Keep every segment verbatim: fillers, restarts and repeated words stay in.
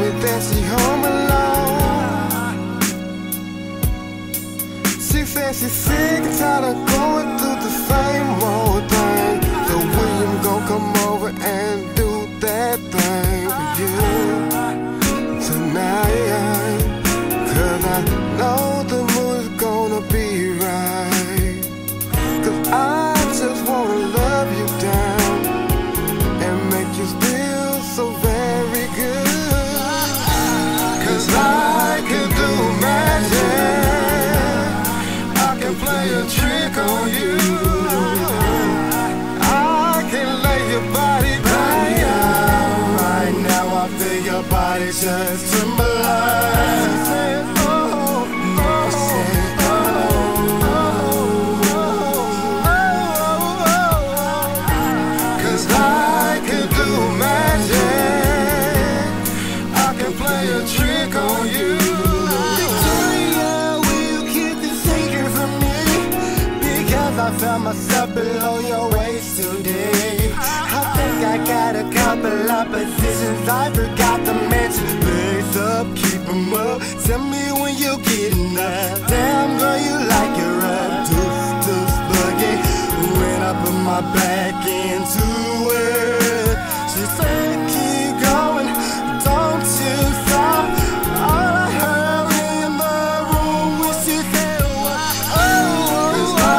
me that she home alone. She said she's sick and tired of going through the same old thing. So William gon' come over and do that thing for you tonight. Cause I know the mood's gonna be right. Cause I just wanna love you down and make you feel so very good. Cause I can do magic, I can play a trick on you, I can lay your body down. Right now I feel your body just trembling. I found myself below your waist today. I think I got a couple of positions I forgot to mention. Blaze up, keep 'em up. Tell me when you getting up. Damn girl, you like it rough. Deuce, deuce, boogie. When I put my back into it, she said keep going, don't you stop. All I heard in the room was she said what? Oh, cause I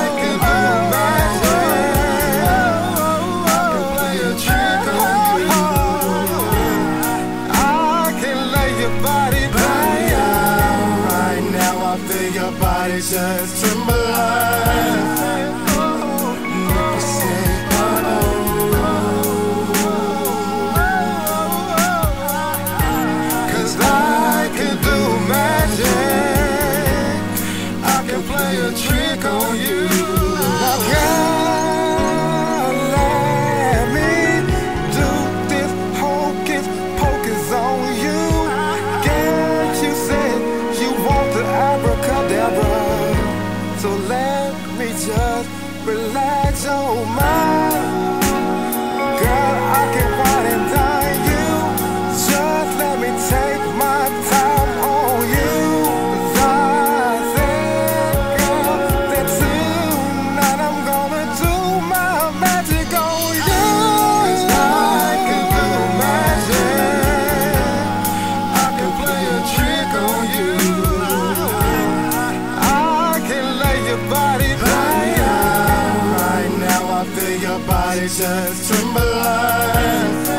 just trembling. Cause I can do magic, I can play a trick on you. Now girl, let me do this hocus pocus on you. Girl, you said you want the abracadabra, so let me just relax your mind. Girl, I can wine and dine you. Just let me take my time on you. Cause I said, girl, that tonight I'm gonna do my magic on you. Cause I can do magic, I can play a trick on you, your body down. Right now I feel your body just trembling.